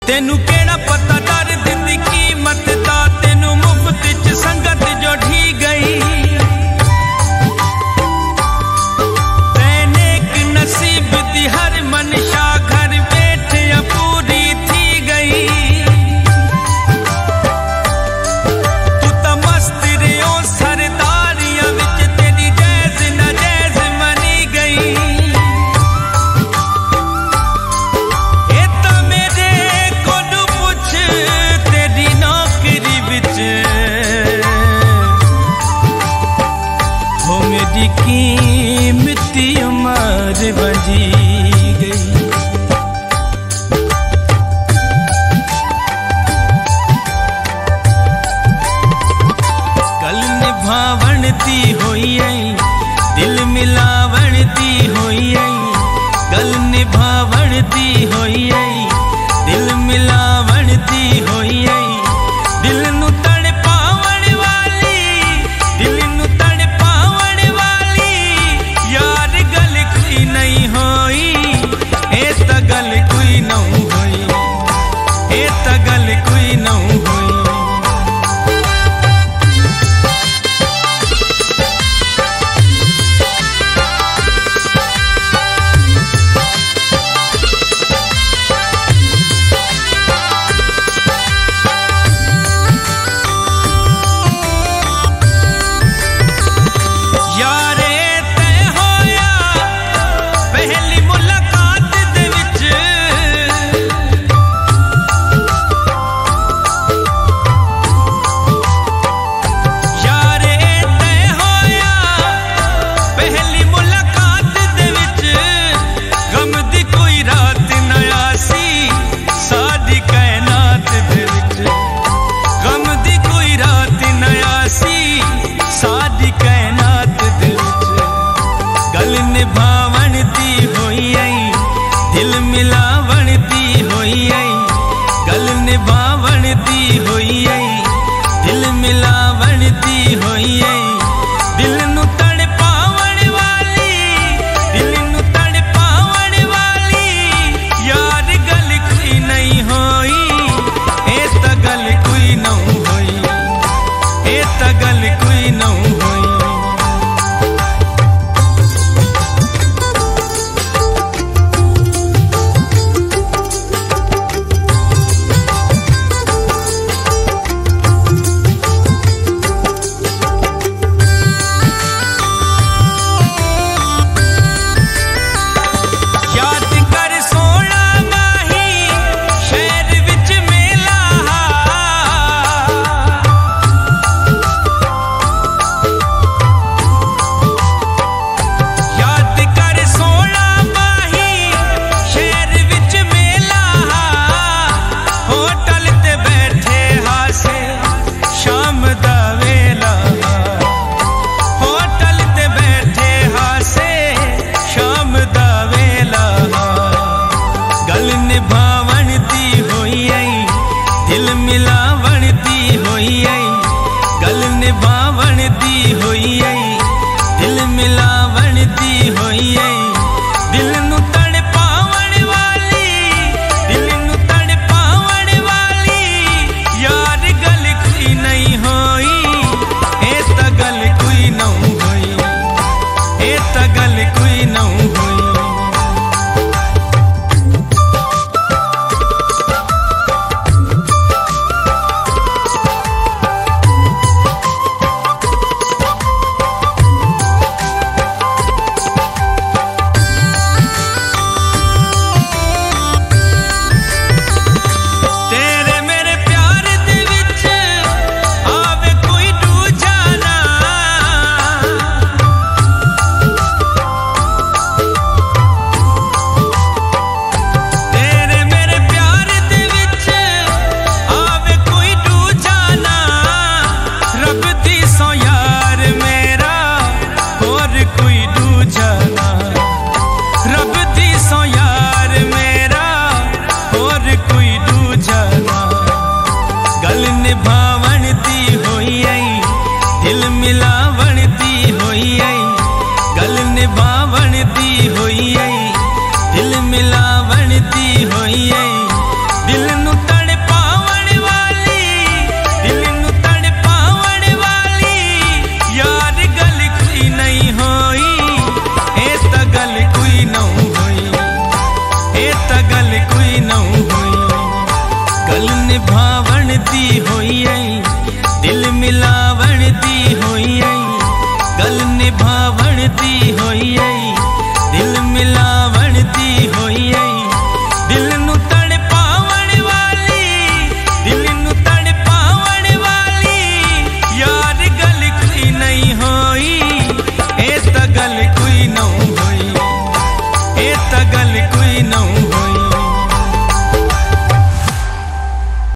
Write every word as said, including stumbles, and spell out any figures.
तेनू केड़ा पता दर्द दी कीमत दा, तेनू मुफ्त च संगत जो ढी गई। तैने एक नसीब दी हर मनशा घर बैठे पूरी थी गई। तू तो मस्त रियो सरदारियां विच तेरी जैज न जैज मनी गई। कीमती उम्र बजी गई। कल निभावण दी होई आई, दिल मिलावण दी होई आई। कल निभावण दी होई आई, दिल मिलावण दी होई आई। दिल नू तड़ पावण वाली, दिल नू तड़ पावण वाली यार गल कोई नहीं होई। ए ता गल कोई नहीं होई, ए ता गल कोई नहीं होई। सारी कायनात दे विच गल निभावण दी होई आई, दिल मिलावण दी होई आई। गल निभावण दी होई आई, दिल मिलावण दी होई आई। दिल नू तड़ पावण वाली, दिल नू तड़ पावण वाली यार गल कोई नहीं होई। ए ता गल कोई नहीं होई, ए ता गल कोई नहीं होई। निभावण दी होई आई, दिल मिलावण दी होई आई। गल निभावण दी होई आई, दिल मिलावण दी होई आई। दिल नू तड़ पावण वाली, दिल नू तड़ पावण वाली यार गल कोई नहीं होई। ए ता गल कोई नहीं होई, ए ता गल कोई नहीं होई। दी होई आई, दिल मिलावण दी होई आई, गल निभावण दी होई आई, दिल मिलावण दी होई आई।